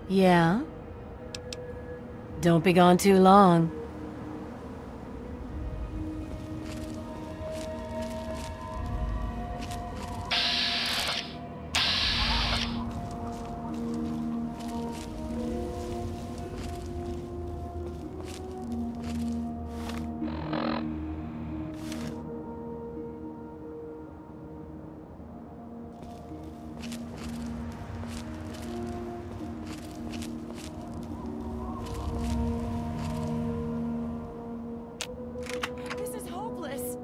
Yeah? Don't be gone too long. This is hopeless.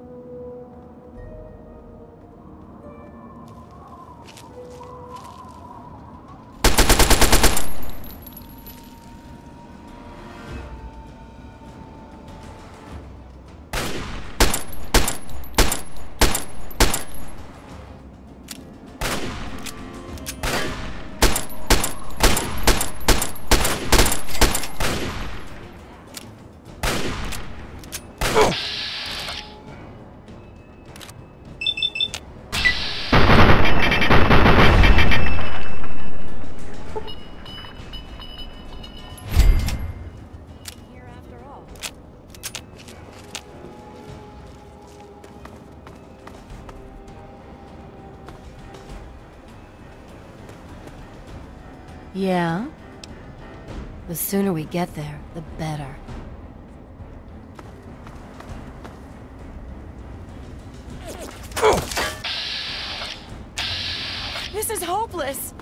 Here after all. Yeah? The sooner we get there, the better. This is hopeless.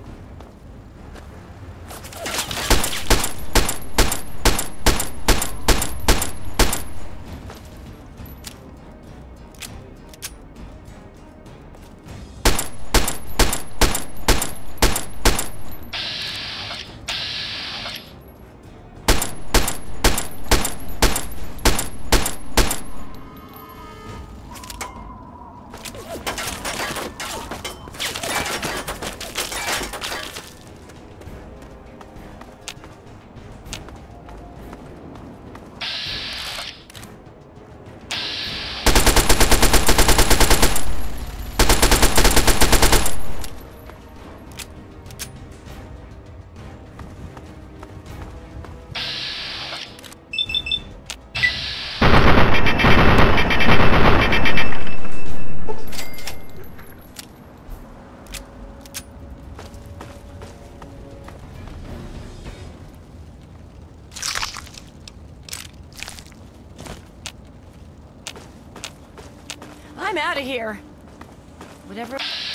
I'm out of here. Whatever.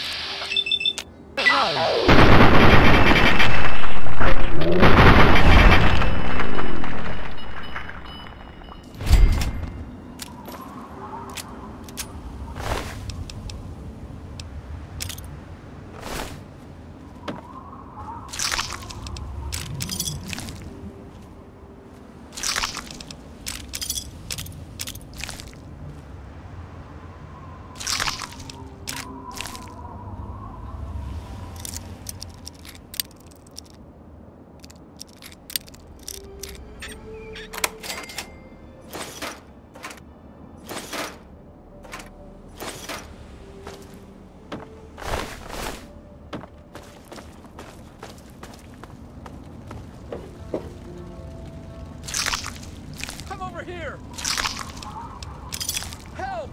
Come over here! Help!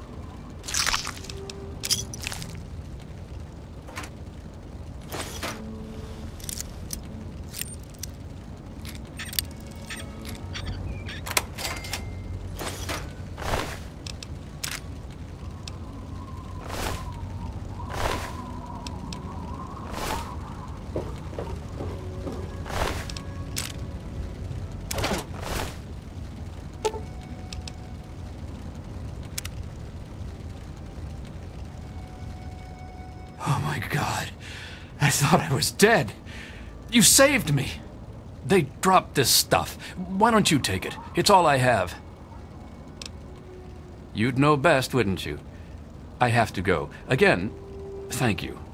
Oh my God. I thought I was dead. You saved me. They dropped this stuff. Why don't you take it? It's all I have. You'd know best, wouldn't you? I have to go. Again, thank you.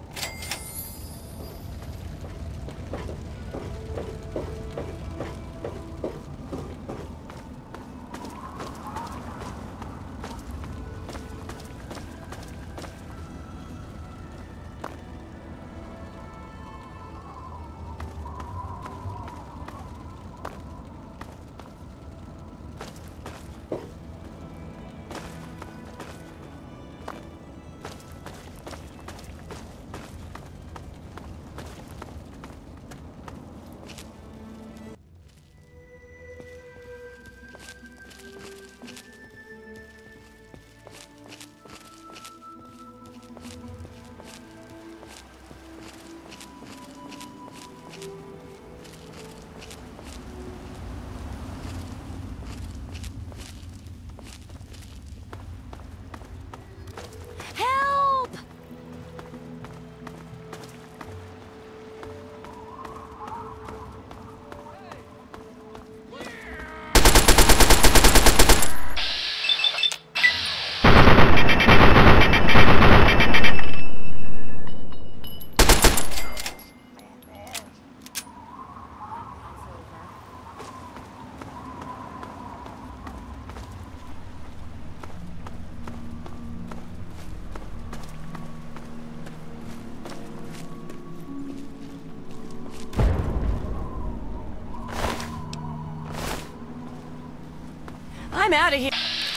I'm out of here.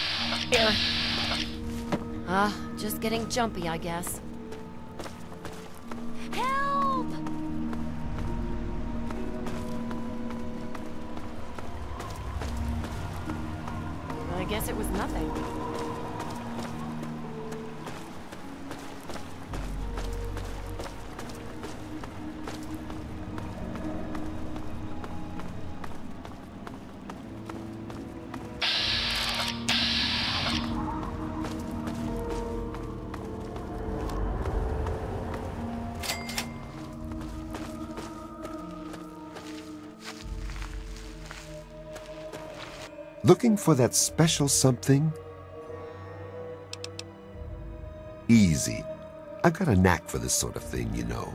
Just getting jumpy, I guess. Help! I guess it was nothing. Looking for that special something? Easy. I've got a knack for this sort of thing, you know.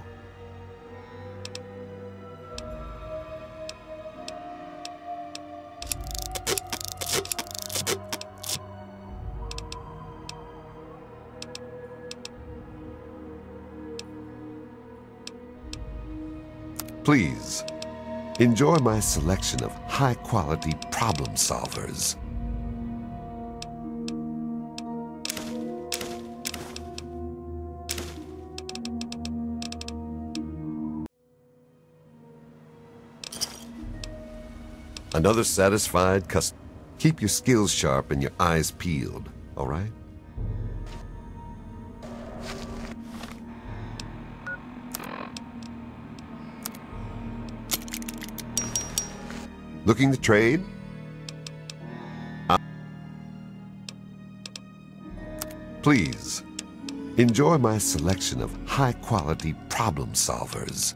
Please, enjoy my selection of high-quality problem solvers. Another satisfied customer. Keep your skills sharp and your eyes peeled, all right? Looking to trade? Please, enjoy my selection of high-quality problem solvers.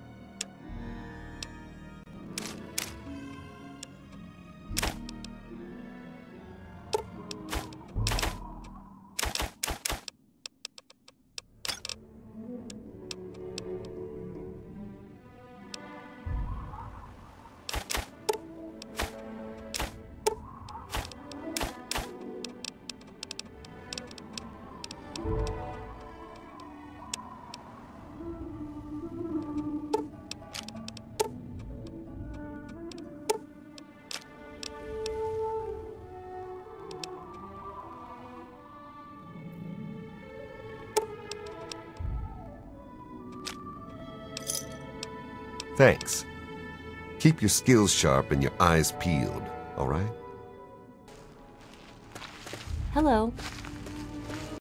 Thanks. Keep your skills sharp and your eyes peeled, all right? Hello.